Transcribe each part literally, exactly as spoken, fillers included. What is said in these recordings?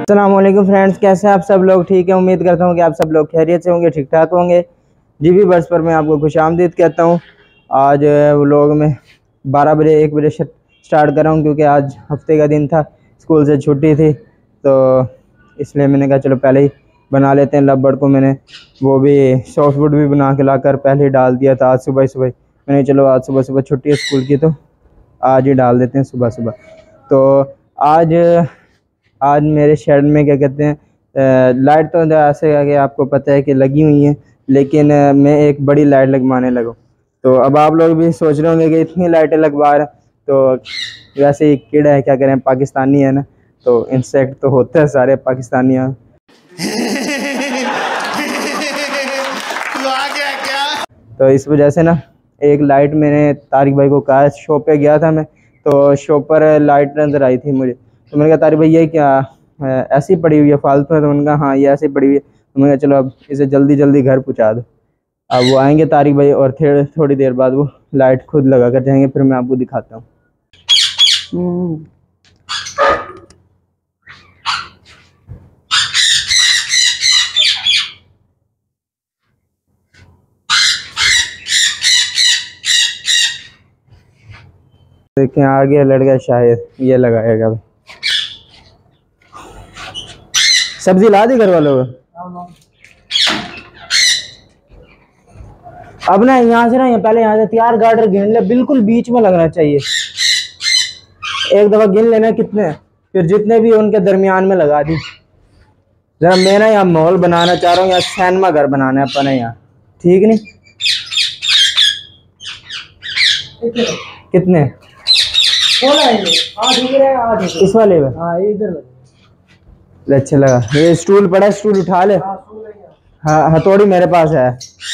अस्सलाम वालेकुम फ्रेंड्स, कैसे हैं आप सब लोग? ठीक है, उम्मीद करता हूँ कि आप सब लोग खैरियत से होंगे, ठीक ठाक होंगे। जी बी बर्ड्स पर मैं आपको खुशामदीद कहता हूँ। आज व्लॉग में बारह बजे एक बजे स्टार्ट कर रहा हूँ क्योंकि आज हफ्ते का दिन था, स्कूल से छुट्टी थी, तो इसलिए मैंने कहा चलो पहले ही बना लेते हैं। लव बर्ड को मैंने वो भी सॉफ्ट वुड भी बना के लाकर पहले ही डाल दिया था आज सुबह सुबह। मैंने चलो आज सुबह सुबह छुट्टी है स्कूल की, तो आज ही डाल देते हैं सुबह सुबह। तो आज आज मेरे शेड में क्या कहते हैं, लाइट तो ऐसे है कि आपको पता है कि लगी हुई है, लेकिन मैं एक बड़ी लाइट लगवाने लगा। तो अब आप लोग भी सोच रहे होंगे कि इतनी लाइटें लगवा रहे हैं, तो वैसे ही कीड़ा है, क्या करें, पाकिस्तानी है ना, तो इंसेक्ट तो होते हैं सारे पाकिस्तानी हैं। तो इस वजह से ना एक लाइट मैंने तारिक भाई को कहा, शॉप पे गया था मैं, तो शॉप पर लाइट नज़र आई थी मुझे, तो मैंने कहा तारिक भाई ये क्या ऐसी पड़ी हुई है, फालतू है? तो मैंने कहा हाँ ये ऐसी पड़ी हुई है। तो मैंने कहा चलो अब इसे जल्दी जल्दी घर पहुंचा दो। अब वो आएंगे तारिक भाई और फिर थोड़ी देर बाद वो लाइट खुद लगा कर जाएंगे, फिर मैं आपको दिखाता हूँ। देखें आ गया लड़का, शायद ये लगाएगा। सब्जी ला दी घर वालों को? अब ना यहाँ से ना यहाँ पहले यहाँ से तैयार गार्डर गिन ले, बिल्कुल बीच में लगना चाहिए। एक दफा गिन लेना कितने, फिर जितने भी उनके दरमियान में लगा दी। जरा मैं ना यहाँ मॉल बनाना चाह रहा हूँ, यहाँ सिनेमा घर बनाना है अपने यहाँ, ठीक नहीं? कितने इस वाले में? हाँ इधर अच्छा लगा। ये स्टूल पड़ा, स्टूल उठा ले। हाँ हथौड़ी मेरे पास है।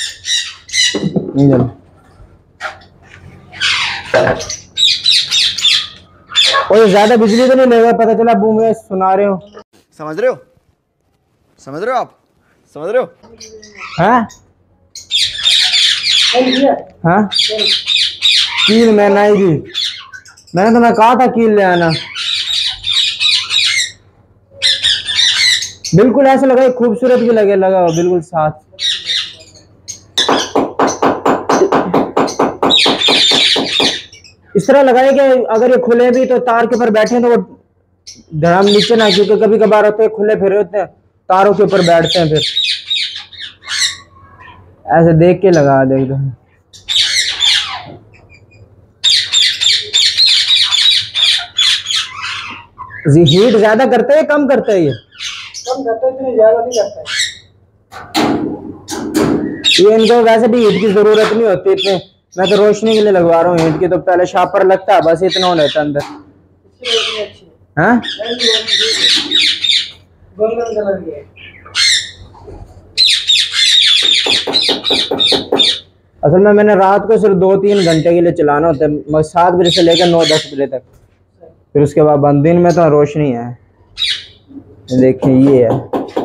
और ज्यादा बिजली तो नहीं लेगा, पता चला बूम में सुना रहे हो। समझ रहे हो समझ रहे हो आप समझ रहे हो? हाँ हाँ कील मैं नहीं दी, मैंने तो मैं कहा था कील ले आना। बिल्कुल ऐसे लगा, खूबसूरत भी लगे, लगा हो बिल्कुल साथ। इस तरह लगाए कि अगर ये खुले भी तो तार के ऊपर बैठे तो वो धड़ाम नीचे ना, क्योंकि कभी कभार होते हैं खुले फिर होते हैं तारों के ऊपर बैठते हैं, फिर ऐसे देख के लगा देख दो। हीट ज्यादा करते हैं कम करते हैं? ये कम करते हैं, इतनी ज्यादा नहीं करते। ये इनको वैसे भी हीट की जरूरत नहीं होती इतने, मैं तो रोशनी के लिए लगवा रहा हूँ हीट की, तो पहले शापर लगता है बस इतना होना था अंदर। हाँ असल में मैंने रात को सिर्फ दो तीन घंटे के लिए चलाना होता है, सात बजे से लेकर नौ दस बजे तक, फिर उसके बाद बंद। दिन में तो रोशनी है। देखें ये है,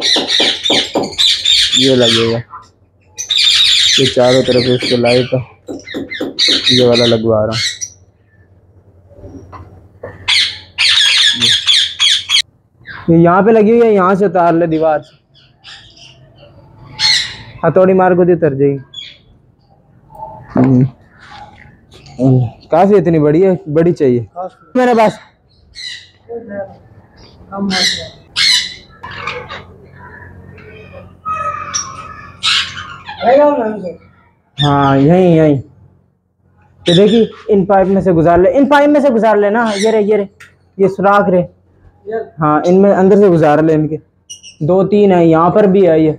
ये लगेगा, ये चारों तरफ इसको लाइट ये वाला लगवा रहा हूँ। यहाँ पे लगी हुई है, यहाँ से उतार ले दीवार से, हथौड़ी मार को उतर जाएगी। काफी इतनी बड़ी है, बड़ी चाहिए मेरे पास। हाँ यही यही तो देखी, इन पाइप में से गुजार ले, इन पाइप में से गुजार लेना। ये रे ये रे ये सुराख रे, हाँ इनमें अंदर से गुजार ले। इनके दो तीन है, यहाँ पर भी है ये।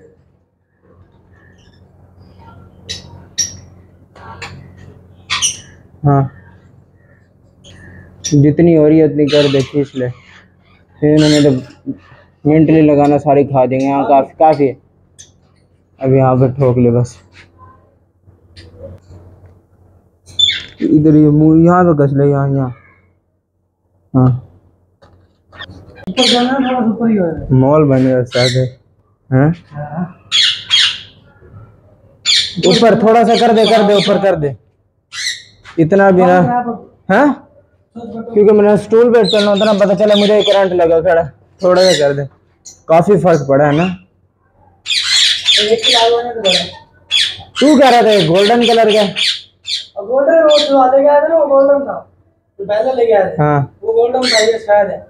हाँ जितनी हो रही है उतनी कर देखी, इसलिए फिर इन्होंने तो मेंटली लगाना सारी खा देंगे। यहाँ काफी काफी है, अब यहाँ पर ठोक ले बस। इधर ये मुंह यहाँ पे कस ले, यहाँ यहाँ हाँ ऊपर जाना, थोड़ा ऊपर ही हो मॉल बनेगा साथ है। ऊपर थोड़ा सा कर दे, कर दे ऊपर कर दे, इतना भी ना। हाँ क्योंकि मैंने स्टूल पे चलना होता ना, पता चला मुझे करंट लगा खड़ा, थोड़ा सा कर दे। काफी फर्क पड़ा है ना। तू कह रहा था गोल्डन कलर का? गोल्डन वो जो आते गया था ना, वो गोल्डन था जो पहले लेके आए थे। हाँ वो गोल्डन था, ये शायद है।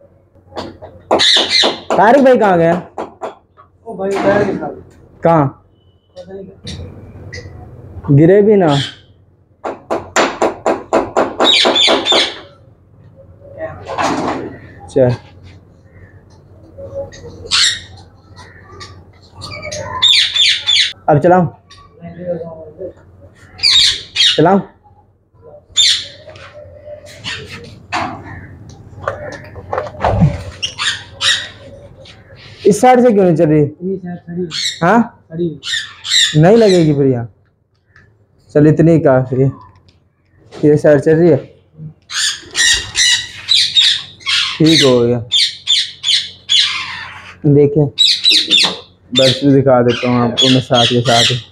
तारिक भाई कहाँ गया? वो भाई बैठ के साथ कहाँ? पता नहीं गिरे भी ना। चल अब चलाऊं चलाऊं इस साइड से क्यों नहीं चल रही? हाँ नहीं लगेगी फिर यहाँ। चल इतनी काफी है। ये साइड चल रही है, ठीक हो गया। देखें बस भी दिखा देता हूँ आपको मैं साथ के साथ ही।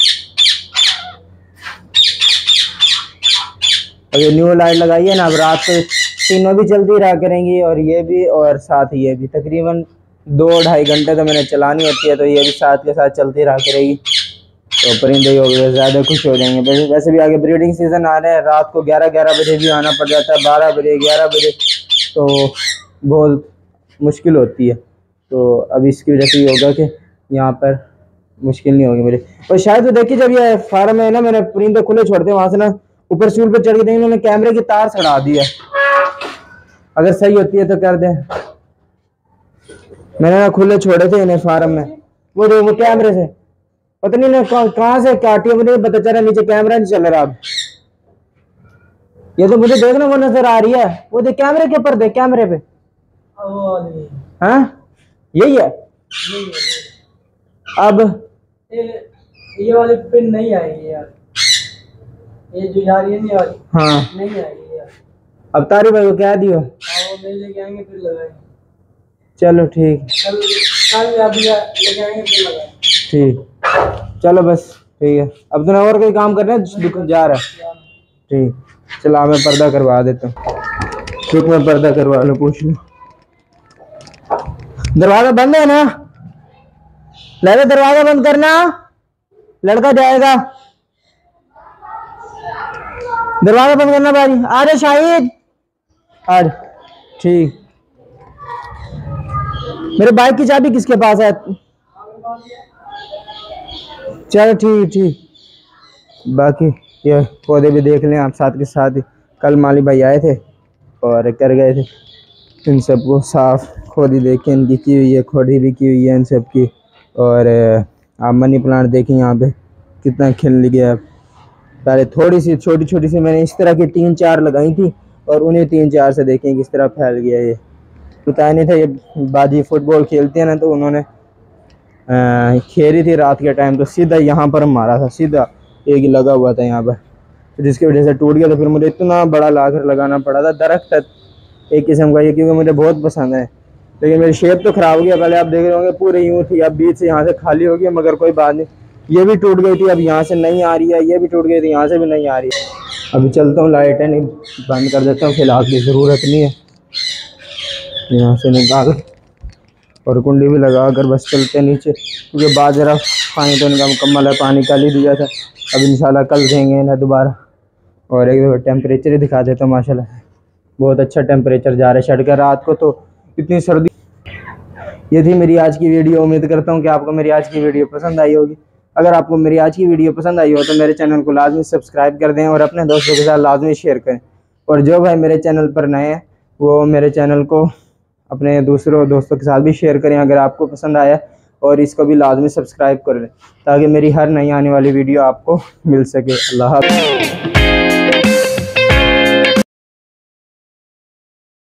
अब ये न्यू लाइट लगाई है ना, अब रात को तीनों भी चलती रहा करेंगी और ये भी और साथ ये भी। तकरीबन दो ढाई घंटे तो मैंने चलानी होती है, तो ये भी साथ के साथ चलती रहा करेगी। तो परिंदे हो गए ज़्यादा खुश हो जाएंगे। वैसे वैसे भी आगे ब्रीडिंग सीज़न आ रहे हैं, रात को ग्यारह ग्यारह बजे भी आना पड़ जाता है, बारह बजे ग्यारह बजे, तो बहुत मुश्किल होती है। तो अब इसकी वजह से ये होगा कि यहाँ पर मुश्किल नहीं होगी मेरे। और शायद तो देखिए जब ये फार्म है ना, मैंने परिंदे खुले छोड़ते हैं वहाँ से ना ऊपर स्टूल पर चढ़ के देंगे, उन्होंने कैमरे की तार सड़ा दी है। अगर सही होती है तो कर दें। मैंने ना खुले छोड़े थे इन्हें फार्म में, वो वो कैमरे से पता नहीं ना कहाँ से काटी, मुझे पता चला नीचे कैमरा नहीं चल रहा। अब ये तो मुझे देखना वो नजर आ रही है, वो देख कैमरे के ऊपर, देख कैमरे पे। हाँ यही है। अब ये, ये वाली पिन नहीं आएगी यार, ये जो जा रही है नहीं वाली। हाँ नहीं आएगी यार। अब तारी भाई को कह दियो, हाँ वो लेके आएंगे फिर लगाएंगे। चलो ठीक कल कल आप लेके आएंगे फिर लगाएंगे। ठीक, चलो बस ठीक है। अब तो और कोई काम कर रहे हैं, दुकान जा रहा है। ठीक, चलो मैं पर्दा करवा देता हूँ। रुक मैं पर्दा करवा लो, पूछ लो। दरवाजा बंद है ना? लड़का दरवाजा बंद करना, लड़का जाएगा। दरवाजा बंद करना भाई। आ जा शाहिद, आ जा। ठीक, मेरे बाइक की चाबी किसके पास है? चलो ठीक ठीक। बाकी ये पौधे भी देख लें आप साथ के साथ ही। कल माली भाई आए थे और कर गए थे, इन सबको साफ खोदी देखें इनकी की हुई है, खोदी भी की हुई है इन सब की। और आप मनी प्लांट देखें यहाँ पे कितना खिल गया। पहले थोड़ी सी छोटी छोटी सी मैंने इस तरह की तीन चार लगाई थी और उन्हें तीन चार से देखें किस तरह फैल गया। ये पता नहीं था, ये बाजी फुटबॉल खेलते हैं ना, तो उन्होंने खेली थी रात के टाइम, तो सीधा यहाँ पर मारा था, सीधा एक लगा हुआ था यहाँ पर, तो जिसकी वजह से टूट गया। तो फिर मुझे इतना बड़ा लाकर लगाना पड़ा था। दरख्त एक किस्म का ये, क्योंकि मुझे बहुत पसंद है, लेकिन मेरी शेप तो ख़राब हो गया। पहले आप देख रहे होंगे पूरे यूँ थी, अब बीच से यहाँ से खाली हो गया, मगर कोई बात नहीं। ये भी टूट गई थी, अब यहाँ से नहीं आ रही है। ये भी टूट गई थी, यहाँ से भी नहीं आ रही है। अभी चलता हूँ, लाइट है नहीं, बंद कर देता हूँ, फिलहाल की ज़रूरत नहीं है। यहाँ से निकाल और कुंडी भी लगा कर बस चलते नीचे, क्योंकि बाजरा पानी तो इनका मुकम्मल है, पानी कल ही दिया था। अब इंशाल्लाह कल देंगे ना दोबारा। और एक दफ़ा टेम्परेचर ही दिखा देता हूँ, माशाल्लाह बहुत अच्छा टेम्परेचर जा रहा है। शट कर रात को तो इतनी सर्दी। ये थी मेरी आज की वीडियो। उम्मीद करता हूँ कि आपको मेरी आज की वीडियो पसंद आई होगी। अगर आपको मेरी आज की वीडियो पसंद आई हो तो मेरे चैनल को लाजमी सब्सक्राइब कर दें और अपने दोस्तों के साथ लाजमी शेयर करें। और जो भाई मेरे चैनल पर नए हैं वो मेरे चैनल को अपने दूसरों दोस्तों के साथ भी शेयर करें अगर आपको पसंद आया, और इसको भी लाजमी सब्सक्राइब कर लें ताकि मेरी हर नई आने वाली वीडियो आपको मिल सके। अल्लाह हाफ़िज़।